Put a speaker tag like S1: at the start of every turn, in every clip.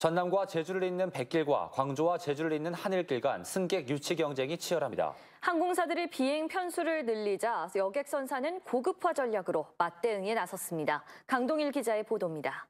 S1: 전남과 제주를 잇는 백길과 광주와 제주를 잇는 하늘길 간 승객 유치 경쟁이 치열합니다.
S2: 항공사들이 비행 편수를 늘리자 여객선사는 고급화 전략으로 맞대응에 나섰습니다. 강동일 기자의 보도입니다.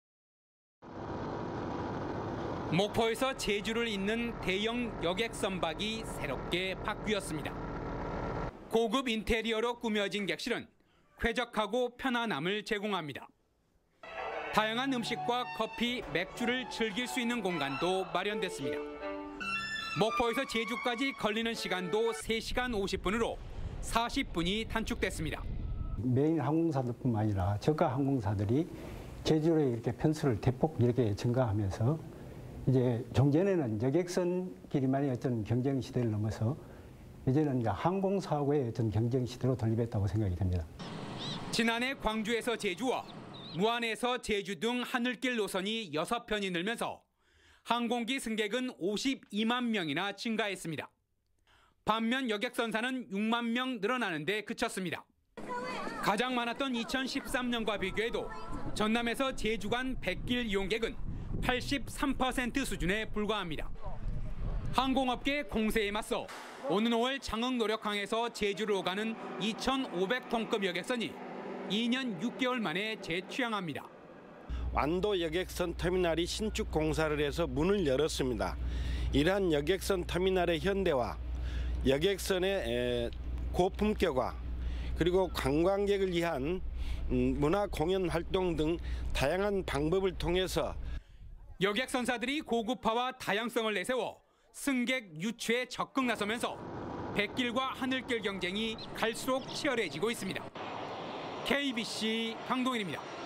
S3: 목포에서 제주를 잇는 대형 여객 선박이 새롭게 바뀌었습니다. 고급 인테리어로 꾸며진 객실은 쾌적하고 편안함을 제공합니다. 다양한 음식과 커피, 맥주를 즐길 수 있는 공간도 마련됐습니다. 목포에서 제주까지 걸리는 시간도 3시간 50분으로 40분이 단축됐습니다.
S4: 메인 항공사들뿐만 아니라 저가 항공사들이 제주로의 이렇게 편수를 대폭 이렇게 증가하면서 이제 종전에는 여객선끼리만의 어떤 경쟁 시대를 넘어서 이제는 이제 항공사하고의 어떤 경쟁 시대로 돌입했다고 생각이 됩니다.
S3: 지난해 광주에서 제주와 무안에서 제주 등 하늘길 노선이 6편이 늘면서 항공기 승객은 52만 명이나 증가했습니다. 반면 여객선사는 6만 명 늘어나는데 그쳤습니다. 가장 많았던 2013년과 비교해도 전남에서 제주 간 백길 이용객은 83% 수준에 불과합니다. 항공업계 공세에 맞서 오는 5월 장흥 노력항에서 제주로 가는 2,500톤급 여객선이 2년 6개월 만에 재취항합니다.
S5: 완도 여객선 터미널이 신축 공사를 해서 문을 열었습니다. 이러한 여객선 터미널의 현대화, 여객선의 고품격화, 그리고 관광객을 위한 문화 공연 활동 등 다양한 방법을 통해서
S3: 여객선사들이 고급화와 다양성을 내세워 승객 유치에 적극 나서면서 백길과 하늘길 경쟁이 갈수록 치열해지고 있습니다. KBC 강동일입니다.